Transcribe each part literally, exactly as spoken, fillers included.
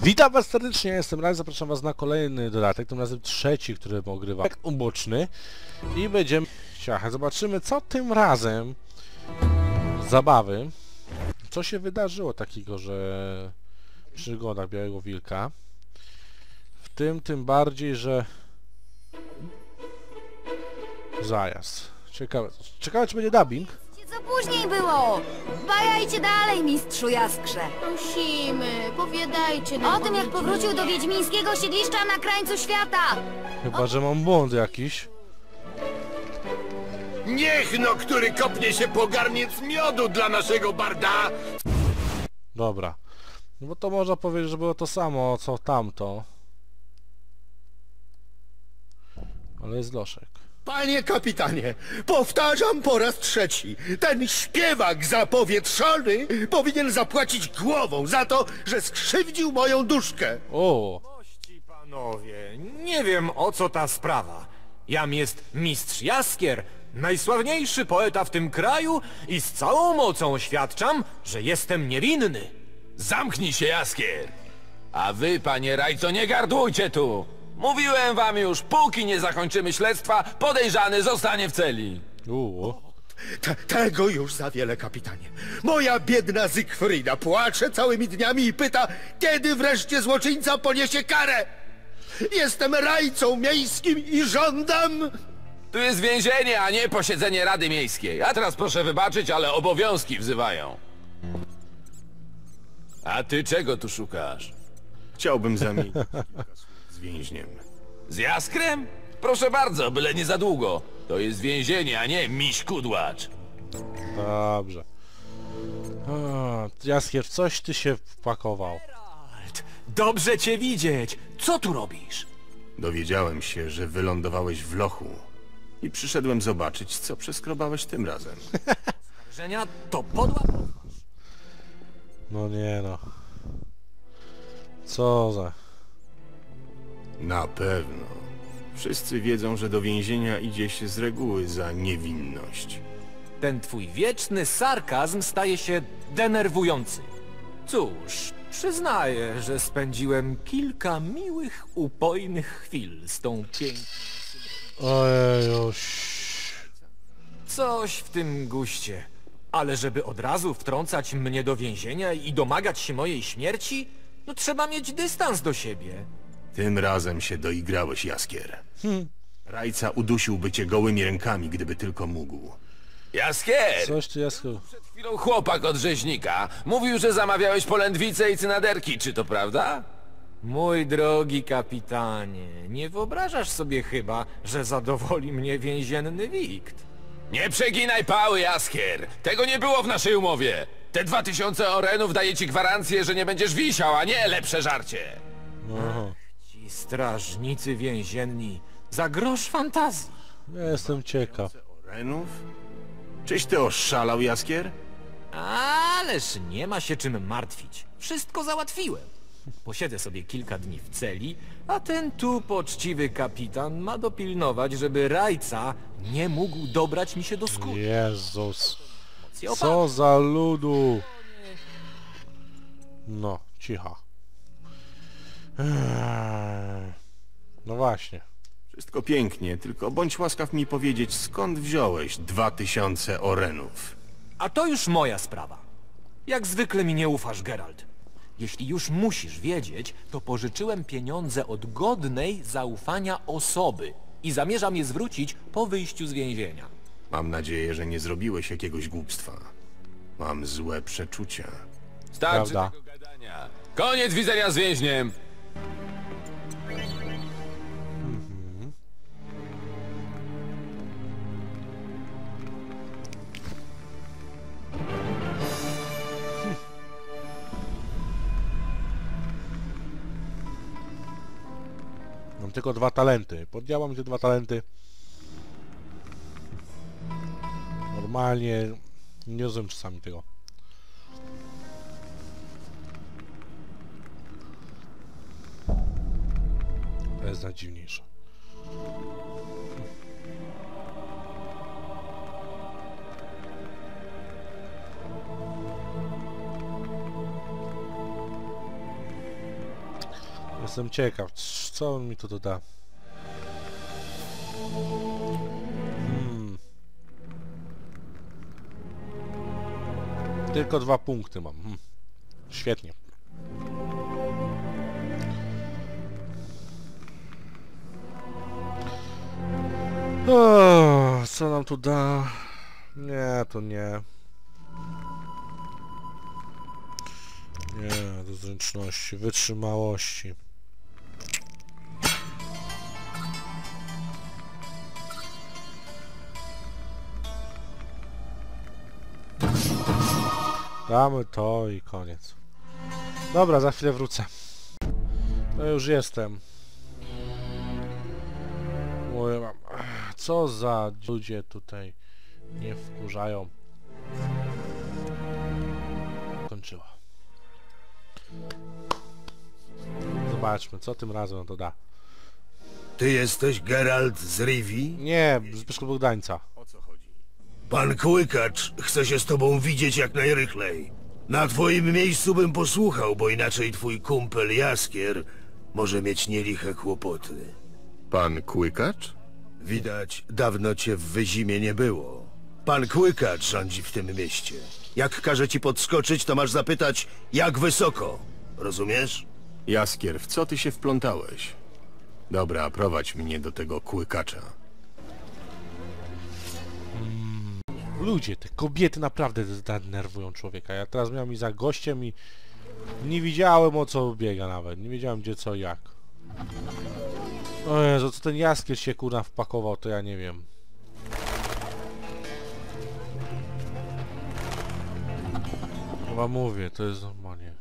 Witam was serdecznie, ja jestem Raj, zapraszam was na kolejny dodatek, tym razem trzeci, który ogrywa uboczny i będziemy... Ciach, zobaczymy co tym razem zabawy, co się wydarzyło takiego, że przygoda Białego Wilka, w tym tym bardziej, że zajazd. Ciekawe, ciekawe czy będzie dubbing? Co później było? Bajajcie dalej, mistrzu Jaskrze. Prosimy, powiadajcie nam. O tym, jak powrócił do wiedźmińskiego siedliszcza na krańcu świata. Chyba, że mam błąd jakiś. Niech no, który kopnie się po garniec miodu dla naszego barda! Dobra. No bo to można powiedzieć, że było to samo, co tamto. Ale jest Loszek. Panie kapitanie, powtarzam po raz trzeci, ten śpiewak zapowietrzony powinien zapłacić głową za to, że skrzywdził moją duszkę. O! Ci panowie, nie wiem o co ta sprawa. Jam jest mistrz Jaskier, najsławniejszy poeta w tym kraju i z całą mocą oświadczam, że jestem niewinny. Zamknij się, Jaskier! A wy, panie Rajco, nie gardłujcie tu! Mówiłem wam już, póki nie zakończymy śledztwa, podejrzany zostanie w celi. Uuu. Te, tego już za wiele, kapitanie. Moja biedna Zygfryda płacze całymi dniami i pyta, kiedy wreszcie złoczyńca poniesie karę. Jestem rajcą miejskim i żądam... Tu jest więzienie, a nie posiedzenie Rady Miejskiej. A teraz proszę wybaczyć, ale obowiązki wzywają. A ty czego tu szukasz? Chciałbym zamienić kilka słów z więźniem. Z Jaskrem? Proszę bardzo, byle nie za długo. To jest więzienie, a nie miś kudłacz. Dobrze. O, Jaskier, coś ty się wpakował. Geralt, dobrze cię widzieć. Co tu robisz? Dowiedziałem się, że wylądowałeś w lochu i przyszedłem zobaczyć, co przeskrobałeś tym razem. Żenia to podła... No nie no. Co za... Na pewno. Wszyscy wiedzą, że do więzienia idzie się z reguły za niewinność. Ten twój wieczny sarkazm staje się denerwujący. Cóż, przyznaję, że spędziłem kilka miłych, upojnych chwil z tą piękną... Ojejuś. Coś w tym guście. Ale żeby od razu wtrącać mnie do więzienia i domagać się mojej śmierci, no trzeba mieć dystans do siebie. Tym razem się doigrałeś, Jaskier. Rajca udusiłby cię gołymi rękami, gdyby tylko mógł. Jaskier! Coś ty, Jaskier. Przed chwilą chłopak od rzeźnika mówił, że zamawiałeś polędwice i cynaderki, czy to prawda? Mój drogi kapitanie, nie wyobrażasz sobie chyba, że zadowoli mnie więzienny wikt. Nie przeginaj pały, Jaskier! Tego nie było w naszej umowie! Te dwa tysiące orenów daje ci gwarancję, że nie będziesz wisiał, a nie lepsze żarcie! Aha. Ci strażnicy więzienni, za grosz fantazji. Ja jestem ciekaw. Orenów? Czyś ty oszalał, Jaskier? Ależ nie ma się czym martwić. Wszystko załatwiłem. Posiedzę sobie kilka dni w celi, a ten tu poczciwy kapitan ma dopilnować, żeby Rajca nie mógł dobrać mi się do skóry. Jezus. Co za ludu. No, cicha. Eee. No właśnie. Wszystko pięknie, tylko bądź łaskaw mi powiedzieć, skąd wziąłeś dwa tysiące orenów? A to już moja sprawa. Jak zwykle mi nie ufasz, Geralt. Jeśli już musisz wiedzieć, to pożyczyłem pieniądze od godnej zaufania osoby i zamierzam je zwrócić po wyjściu z więzienia. Mam nadzieję, że nie zrobiłeś jakiegoś głupstwa. Mam złe przeczucia. Starczy Prawda. tego gadania. Koniec widzenia z więźniem! Mam tylko dwa talenty. Poddziałam te dwa talenty. Normalnie nie rozumiem czasami tego. To jest najdziwniejsze. Jestem ciekaw, co on mi tu doda. Hmm. Tylko dwa punkty mam. Hmm. Świetnie. O, co nam tu da? Nie, to nie. Nie, do zręczności, wytrzymałości. Damy to i koniec. Dobra, za chwilę wrócę. No już jestem. Mówię wam, co za ludzie tutaj nie wkurzają. Kończyła. Zobaczmy, co tym razem to da. Ty jesteś Geralt z Rivii? Nie, Zbyszko Bogdańca. Pan Kłykacz chce się z tobą widzieć jak najrychlej. Na twoim miejscu bym posłuchał, bo inaczej twój kumpel Jaskier może mieć nieliche kłopoty. Pan Kłykacz? Widać, dawno cię w Wyzimie nie było. Pan Kłykacz rządzi w tym mieście. Jak każe ci podskoczyć, to masz zapytać, jak wysoko. Rozumiesz? Jaskier, w co ty się wplątałeś? Dobra, prowadź mnie do tego Kłykacza. Ludzie, te kobiety naprawdę denerwują człowieka. Ja teraz miałem i za gościem i nie widziałem, o co biega nawet. Nie wiedziałem, gdzie, co, jak. O Jezu, co ten Jaskier się kurna wpakował, to ja nie wiem. Chyba mówię, to jest normalnie.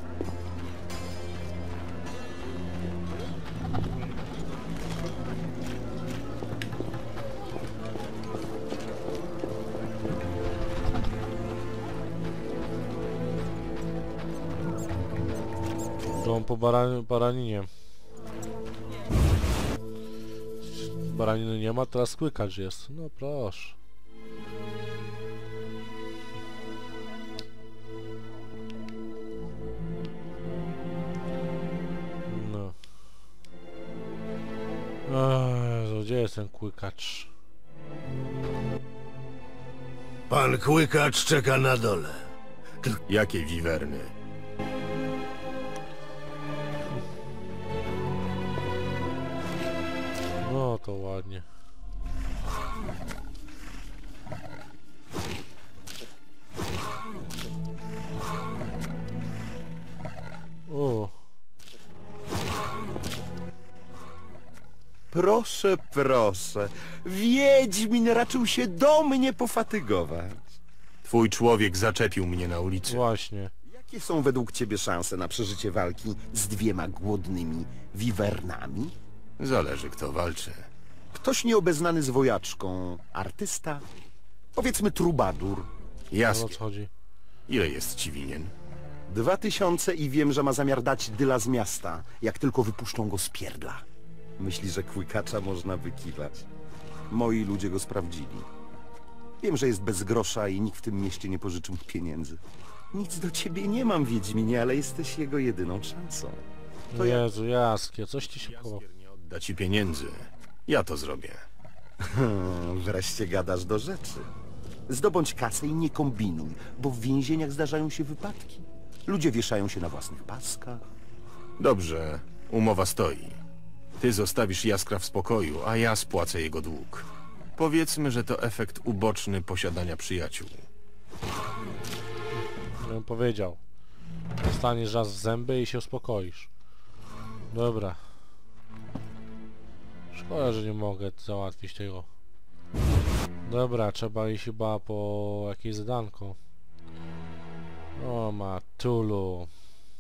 To po baran baraninie. Baraniny nie ma, teraz Kłykacz jest. No proszę. No. O Jezu, gdzie jest ten Kłykacz? Pan Kłykacz czeka na dole. Jakie wiwerny? No to ładnie. O. Proszę, proszę. Wiedźmin raczył się do mnie pofatygować. Twój człowiek zaczepił mnie na ulicy. Właśnie. Jakie są według ciebie szanse na przeżycie walki z dwiema głodnymi wiwernami? Zależy, kto walczy. Ktoś nieobeznany z wojaczką, artysta, powiedzmy trubadur. O co Jaskier, chodzi? ile jest ci winien? Dwa tysiące i wiem, że ma zamiar dać dyla z miasta, jak tylko wypuszczą go z pierdla. Myśli, że Kłykacza można wykiwać. Moi ludzie go sprawdzili. Wiem, że jest bez grosza i nikt w tym mieście nie pożyczył mu pieniędzy. Nic do ciebie nie mam, Wiedźminie, ale jesteś jego jedyną szansą. To Jezu, Jaskier, coś ci się chowa. Jaskier nie odda ci pieniędzy. Ja to zrobię. Hmm, wreszcie gadasz do rzeczy. Zdobądź kasę i nie kombinuj, bo w więzieniach zdarzają się wypadki. Ludzie wieszają się na własnych paskach. Dobrze, umowa stoi. Ty zostawisz Jaskra w spokoju, a ja spłacę jego dług. Powiedzmy, że to efekt uboczny posiadania przyjaciół. Ja bym powiedział. Dostaniesz raz w zęby i się uspokoisz. Dobra. Szkoda, że nie mogę załatwić tego. Dobra, trzeba iść chyba po jakieś zadanko. O matulu.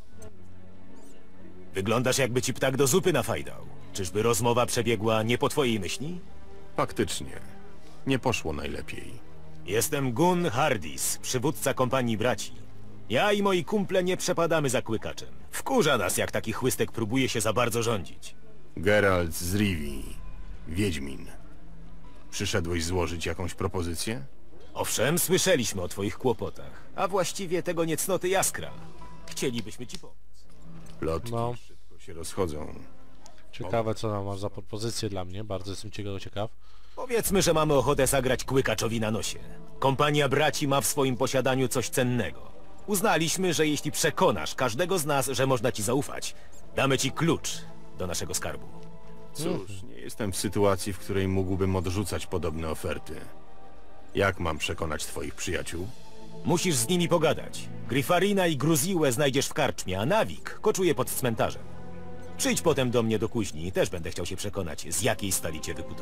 Wyglądasz, jakby ci ptak do zupy nafajdał. Czyżby rozmowa przebiegła nie po twojej myśli? Faktycznie. Nie poszło najlepiej. Jestem Gun Hardis, przywódca kompanii braci. Ja i moi kumple nie przepadamy za Kłykaczem. Wkurza nas, jak taki chłystek próbuje się za bardzo rządzić. Geralt z Rivii. Wiedźmin. Przyszedłeś złożyć jakąś propozycję? Owszem, słyszeliśmy o twoich kłopotach, a właściwie tego niecnoty Jaskra. Chcielibyśmy ci pomóc. Plotki No. szybko się rozchodzą. Ciekawe, co nam masz za propozycję dla mnie. Bardzo jestem ciekaw. ciekaw. Powiedzmy, że mamy ochotę zagrać Kłykaczowi na nosie. Kompania braci ma w swoim posiadaniu coś cennego. Uznaliśmy, że jeśli przekonasz każdego z nas, że można ci zaufać, damy ci klucz do naszego skarbu. Cóż, nie jestem w sytuacji, w której mógłbym odrzucać podobne oferty. Jak mam przekonać twoich przyjaciół? Musisz z nimi pogadać. Grifarina i Gruziłę znajdziesz w karczmie, a Nawik koczuje pod cmentarzem. Przyjdź potem do mnie do kuźni, też będę chciał się przekonać, z jakiej stali cię wykuto.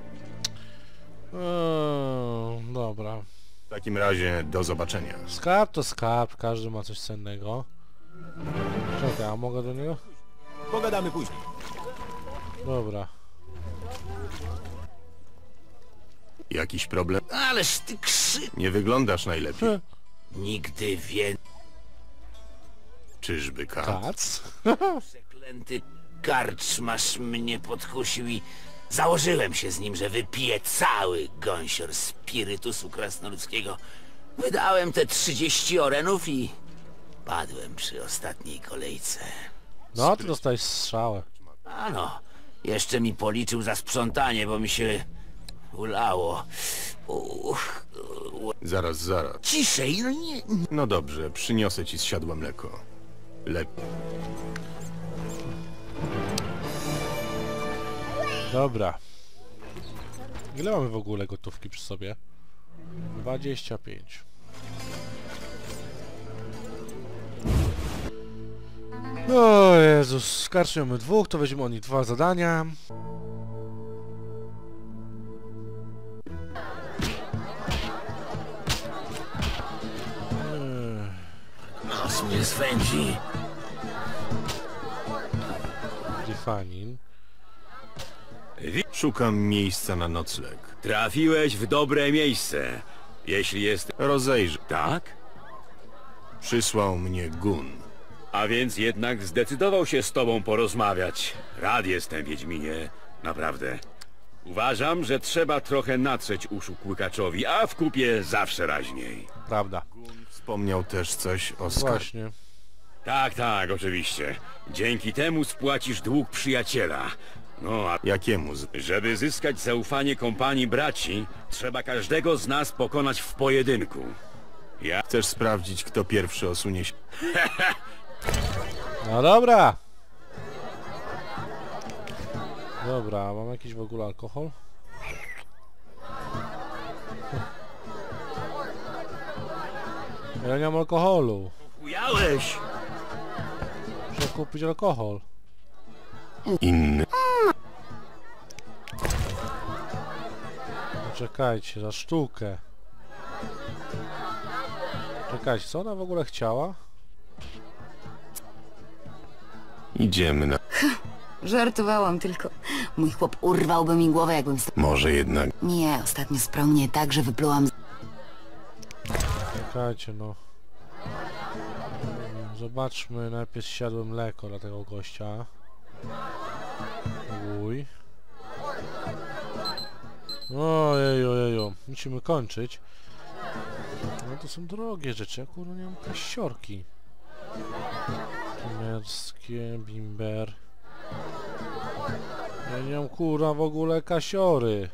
Eee, dobra. W takim razie do zobaczenia. Skarb to skarb, każdy ma coś cennego. Czekaj, a mogę do niego? Pogadamy później. Dobra. Jakiś problem? Ależ ty krzy... Nie wyglądasz najlepiej. Nigdy więcej. Czyżby kat? Kac? Przeklęty karczmasz mnie podkusił i założyłem się z nim, że wypiję cały gąsior spirytusu krasnoludzkiego. Wydałem te trzydzieści orenów i padłem przy ostatniej kolejce. No, ty dostałeś strzałę. Ano, jeszcze mi policzył za sprzątanie, bo mi się ulało. Uch, Zaraz, zaraz. ciszej, no nie... No dobrze, przyniosę ci zsiadłe mleko. Lepiej. Dobra. Ile mamy w ogóle gotówki przy sobie? dwadzieścia pięć. O Jezus, skarczmy dwóch, to weźmiemy oni dwa zadania. Nos mnie swędzi. Grifanin. Szukam miejsca na nocleg. Trafiłeś w dobre miejsce. Jeśli jest... Rozejrzyj. Tak? Przysłał mnie Gun. A więc jednak zdecydował się z tobą porozmawiać. Rad jestem, Wiedźminie. Naprawdę. Uważam, że trzeba trochę natrzeć uszu Kłykaczowi, a w kupie zawsze raźniej. Prawda. Wspomniał też coś o skarbie. Właśnie. Tak, tak, oczywiście. Dzięki temu spłacisz dług przyjaciela. No, a Jakiemu z... żeby zyskać zaufanie kompanii braci, trzeba każdego z nas pokonać w pojedynku. Ja... Chcesz sprawdzić, kto pierwszy osunie się? No dobra. Dobra, mam jakiś w ogóle alkohol? Ja nie mam alkoholu. Ujałeś! Muszę kupić alkohol. Inny. Czekajcie, za sztukę. Czekajcie, co ona w ogóle chciała? Idziemy na... Żartowałam tylko. Mój chłop urwałby mi głowę, jakbym... st- Może jednak... Nie, ostatnio sprał mnie tak, że wyplułam... z- Czekajcie, no. Zobaczmy, najpierw siadłe mleko dla tego gościa. Uj. Ojeju, ojeju. Musimy kończyć. No to są drogie rzeczy. Ja kurwa nie mam kasiorki. Kimerskie, bimber. Ja nie mam kurwa w ogóle kasiory.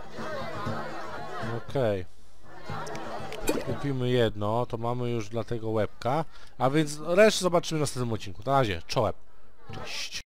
Okej. Okay. Kupimy jedno, to mamy już dla tego łebka. A więc resztę zobaczymy w następnym odcinku. Na razie, czołem. Cześć.